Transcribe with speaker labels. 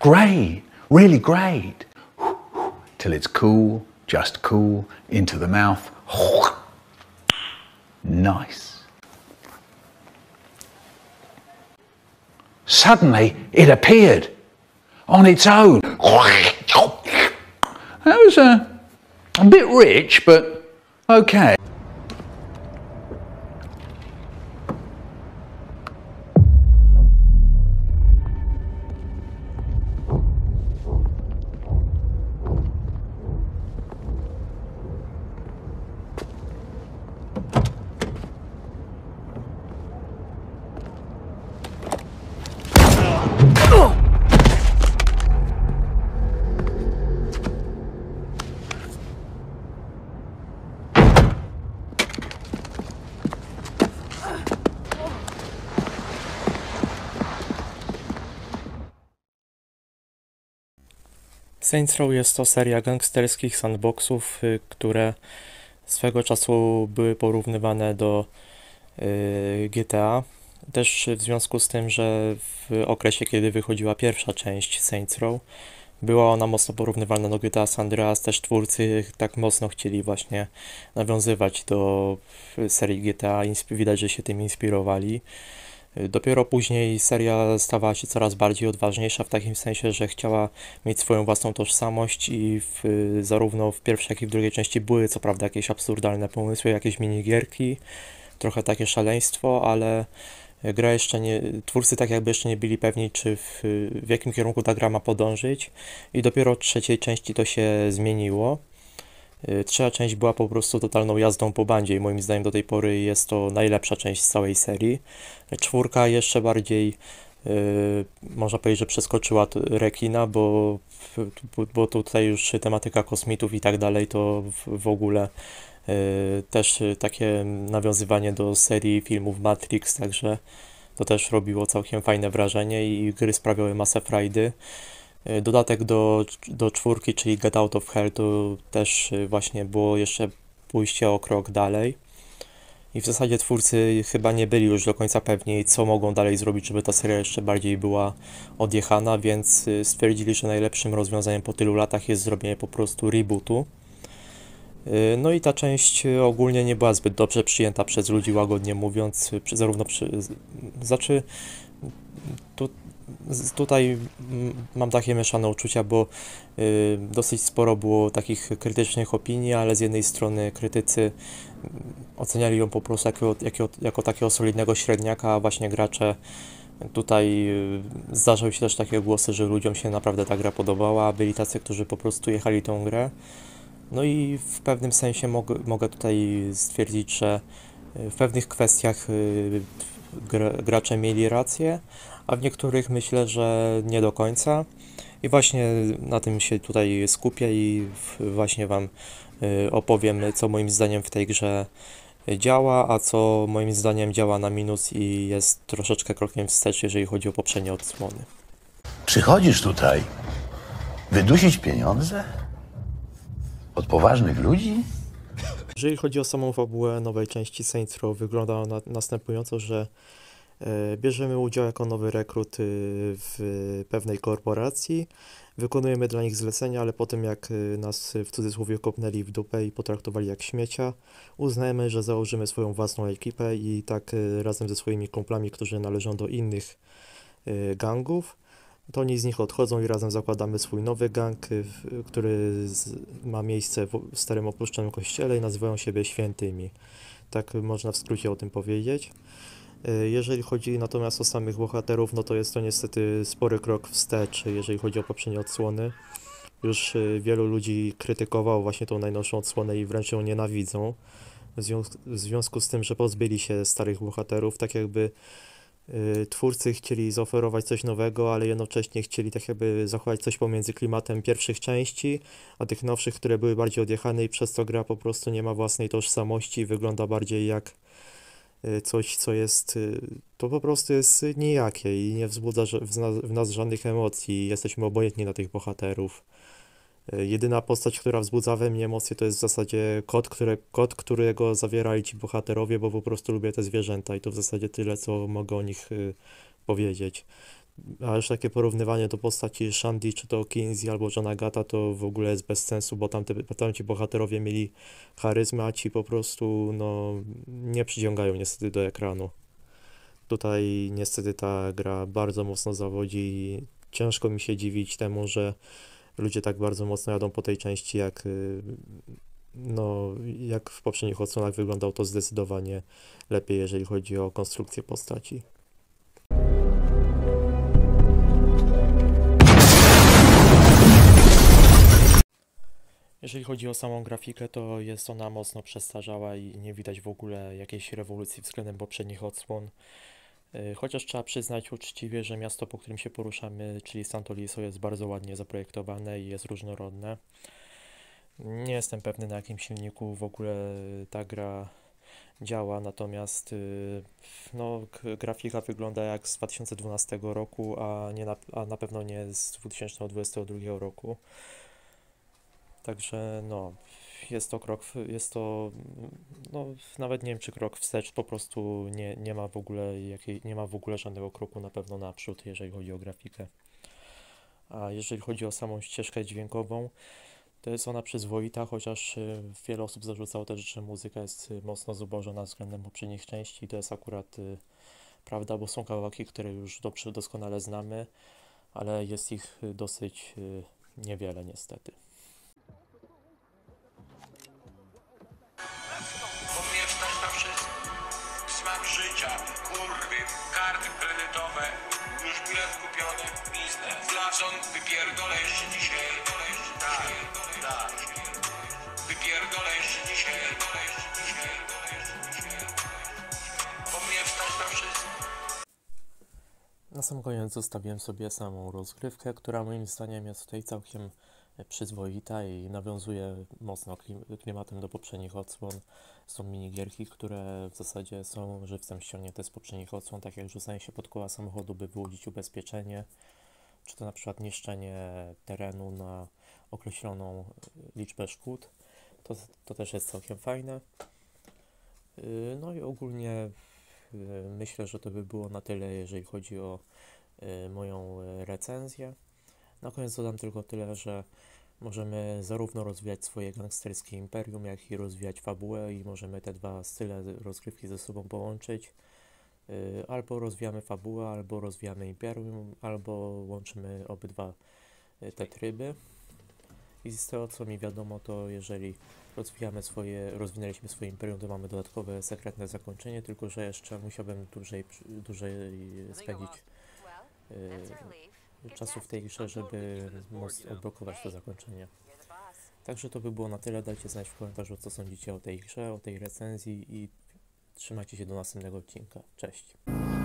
Speaker 1: Great, really great. Till it's cool, just cool, into the mouth. Nice. Suddenly it appeared on its own. That was a bit rich, but okay.
Speaker 2: Saints Row jest to seria gangsterskich sandboxów, które swego czasu były porównywane do GTA. Też w związku z tym, że w okresie, kiedy wychodziła pierwsza część Saints Row, była ona mocno porównywana do GTA San Andreas, też twórcy tak mocno chcieli właśnie nawiązywać do serii GTA, widać, że się tym inspirowali. Dopiero później seria stawała się coraz bardziej odważniejsza w takim sensie, że chciała mieć swoją własną tożsamość i zarówno w pierwszej, jak i w drugiej części były co prawda jakieś absurdalne pomysły, jakieś minigierki, trochę takie szaleństwo, ale gra jeszcze nie, twórcy tak jakby jeszcze nie byli pewni, czy w jakim kierunku ta gra ma podążyć i dopiero od trzeciej części to się zmieniło. Trzecia część była po prostu totalną jazdą po bandzie i moim zdaniem do tej pory jest to najlepsza część z całej serii. Czwórka jeszcze bardziej, można powiedzieć, że przeskoczyła rekina, bo tutaj już tematyka kosmitów i tak dalej to w ogóle też takie nawiązywanie do serii filmów Matrix, także to też robiło całkiem fajne wrażenie i gry sprawiały masę frajdy. Dodatek do czwórki, czyli Get Out of Hell, to też właśnie było jeszcze pójście o krok dalej. I w zasadzie twórcy chyba nie byli już do końca pewni, co mogą dalej zrobić, żeby ta seria jeszcze bardziej była odjechana, więc stwierdzili, że najlepszym rozwiązaniem po tylu latach jest zrobienie po prostu rebootu. No i ta część ogólnie nie była zbyt dobrze przyjęta przez ludzi, łagodnie mówiąc, znaczy tutaj mam takie mieszane uczucia, bo dosyć sporo było takich krytycznych opinii, ale z jednej strony krytycy oceniali ją po prostu jako takiego solidnego średniaka, a właśnie gracze tutaj zdarzały się też takie głosy, że ludziom się naprawdę ta gra podobała, a byli tacy, którzy po prostu jechali tą grę. No i w pewnym sensie mogę tutaj stwierdzić, że w pewnych kwestiach gracze mieli rację, a w niektórych myślę, że nie do końca. I właśnie na tym się tutaj skupię i właśnie Wam opowiem, co moim zdaniem w tej grze działa, a co moim zdaniem działa na minus i jest troszeczkę krokiem wstecz, jeżeli chodzi o poprzednie odsłony.
Speaker 3: Przychodzisz tutaj wydusić pieniądze od poważnych ludzi?
Speaker 2: Jeżeli chodzi o samą fabułę nowej części Saints Row, wygląda ona następująco, że bierzemy udział jako nowy rekrut w pewnej korporacji, wykonujemy dla nich zlecenia, ale potem jak nas w cudzysłowie kopnęli w dupę i potraktowali jak śmiecia, uznajemy, że założymy swoją własną ekipę i tak razem ze swoimi kumplami, którzy należą do innych gangów, to oni z nich odchodzą i razem zakładamy swój nowy gang, który ma miejsce w starym opuszczonym kościele i nazywają siebie Świętymi. Tak można w skrócie o tym powiedzieć. Jeżeli chodzi natomiast o samych bohaterów, no to jest to niestety spory krok wstecz, jeżeli chodzi o poprzednie odsłony. Już wielu ludzi krytykowało właśnie tą najnowszą odsłonę i wręcz ją nienawidzą. W związku z tym, że pozbyli się starych bohaterów, tak jakby twórcy chcieli zaoferować coś nowego, ale jednocześnie chcieli tak jakby zachować coś pomiędzy klimatem pierwszych części, a tych nowszych, które były bardziej odjechane i przez to gra po prostu nie ma własnej tożsamości i wygląda bardziej jak coś, co jest, to po prostu jest nijakie i nie wzbudza w nas żadnych emocji, jesteśmy obojętni na tych bohaterów. Jedyna postać, która wzbudza we mnie emocje, to jest w zasadzie kot, którego zawierali ci bohaterowie, bo po prostu lubię te zwierzęta i to w zasadzie tyle, co mogę o nich powiedzieć. A już takie porównywanie do postaci Shandy, czy to Kinsey albo Johna Gata, to w ogóle jest bez sensu, bo tamci bohaterowie mieli charyzmę, a ci po prostu no, nie przyciągają niestety do ekranu. Tutaj niestety ta gra bardzo mocno zawodzi i ciężko mi się dziwić temu, że ludzie tak bardzo mocno jadą po tej części, no, jak w poprzednich odsłonach wyglądał to zdecydowanie lepiej, jeżeli chodzi o konstrukcję postaci. Jeżeli chodzi o samą grafikę, to jest ona mocno przestarzała i nie widać w ogóle jakiejś rewolucji względem poprzednich odsłon. Chociaż trzeba przyznać uczciwie, że miasto, po którym się poruszamy, czyli Sant'Oliso, jest bardzo ładnie zaprojektowane i jest różnorodne. Nie jestem pewny, na jakim silniku w ogóle ta gra działa, natomiast no, grafika wygląda jak z 2012 roku, a na pewno nie z 2022 roku. Także no, jest to, no, nawet nie wiem czy krok wstecz, po prostu nie ma w ogóle nie ma w ogóle żadnego kroku na pewno naprzód, jeżeli chodzi o grafikę. A jeżeli chodzi o samą ścieżkę dźwiękową, to jest ona przyzwoita, chociaż wiele osób zarzucało też, że muzyka jest mocno zubożona względem poprzednich części i to jest akurat prawda, bo są kawałki, które już doskonale znamy, ale jest ich dosyć niewiele niestety.
Speaker 4: Umiejętność to wszystko. Smak życia, kurwy, karty kredytowe, już bilet kupiony, biznes. Flacon, wypierdolę jeszcze dzisiaj. Tak, tak. Wypierdolę jeszcze dzisiaj. Umiejętność to wszystko.
Speaker 2: Na sam koniec zostawiłem sobie samą rozgrywkę, która moim zdaniem jest tutaj całkiem przyzwoita i nawiązuje mocno klimatem do poprzednich odsłon. Są minigierki, które w zasadzie są żywcem ściągnięte z poprzednich odsłon, tak jak rzucanie się pod koła samochodu, by wyłudzić ubezpieczenie, czy to na przykład niszczenie terenu na określoną liczbę szkód. To też jest całkiem fajne. No i ogólnie myślę, że to by było na tyle, jeżeli chodzi o moją recenzję. Na koniec dodam tylko tyle, że możemy zarówno rozwijać swoje gangsterskie imperium, jak i rozwijać fabułę i możemy te dwa style rozgrywki ze sobą połączyć. Albo rozwijamy fabułę, albo rozwijamy imperium, albo łączymy obydwa te tryby. I z tego co mi wiadomo, to jeżeli rozwinęliśmy swoje imperium, to mamy dodatkowe sekretne zakończenie, tylko że jeszcze musiałbym dłużej spędzić czasu w tej grze, żeby móc odblokować to zakończenie. Także to by było na tyle. Dajcie znać w komentarzu, co sądzicie o tej grze, o tej recenzji i trzymajcie się do następnego odcinka. Cześć!